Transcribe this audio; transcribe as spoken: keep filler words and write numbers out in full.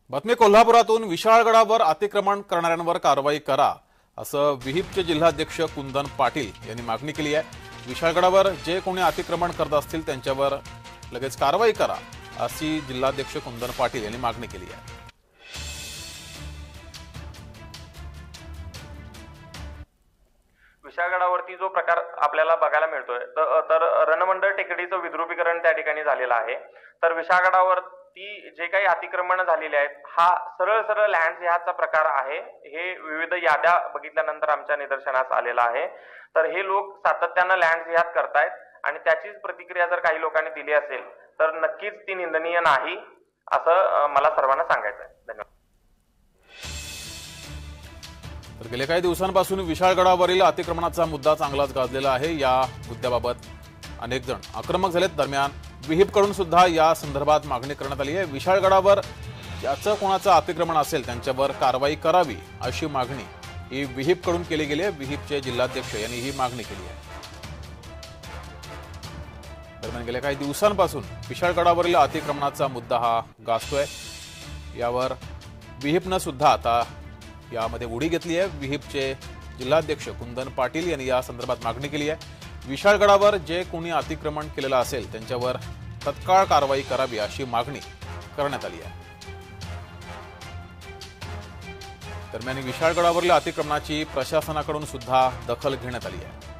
बातमी कोल्हापुरातून विशाळगडावर अतिक्रमण करणाऱ्यांवर कारवाई करा असं विहिपचे जिल्हाध्यक्ष कुंदन पाटील यांनी मागणी केली आहे। विशाळगडावर जे कोणी अतिक्रमण करत असतील त्यांच्यावर लगेच कारवाई करा अशी जिल्हाध्यक्ष कुंदन पाटील यांनी मागणी केली आहे। विशाळगडावरती जो प्रकार आपल्याला बघायला मिळतोय तर रणमंडळ टेकडीचं विद्रुपीकरण त्या ठिकाणी झालेलं आहे। तर विशाळगडावरती जे काही अतिक्रमण झालेले आहेत हा सरळ सरळ लँड जिहादचा प्रकार आहे। हे विविध याद्या बघितल्यानंतर आमच्या निदर्शनास आलेला आहे। तर हे लोक सातत्यानं लँड जिहाद करतायत आणि त्याचीच प्रतिक्रिया जर काही लोकांनी दिली असेल तर नक्कीच ती निंदनीय नाही असं मला सर्वांना सांगायचं आहे। धन्यवाद। तर गेल्या काही दिवसांपासून विशाळगडावरील अतिक्रमणाचा मुद्दा चांगलाच गाजलेला आहे। या मुद्द्याबाबत अनेक जण आक्रमक झालेत। दरम्यान विहिपकडून सुद्धा या संदर्भात मागणी करण्यात आली आहे। विशाळगडावर ज्याचं कोणाचं अतिक्रमण असेल त्यांच्यावर कारवाई करावी अशी मागणी ही विहिपकडून केली गेली आहे। विहिपचे जिल्हाध्यक्ष यांनी ही मागणी केली आहे। दरम्यान गेल्या काही दिवसांपासून विशाळगडावरील अतिक्रमणाचा मुद्दा हा गाजतोय। यावर विहिपनं सुद्धा आता यामध्ये उडी घेतली आहे। विहिपचे जिल्हाध्यक्ष कुंदन पाटील यांनी या संदर्भात मागणी केली आहे। विशाळगडावर जे कोणी अतिक्रमण केलेलं असेल त्यांच्यावर तत्काळ कारवाई करावी अशी मागणी करण्यात आली आहे। दरम्यान विशाळगडावरील अतिक्रमणाची प्रशासनाकडून सुद्धा दखल घेण्यात आली आहे।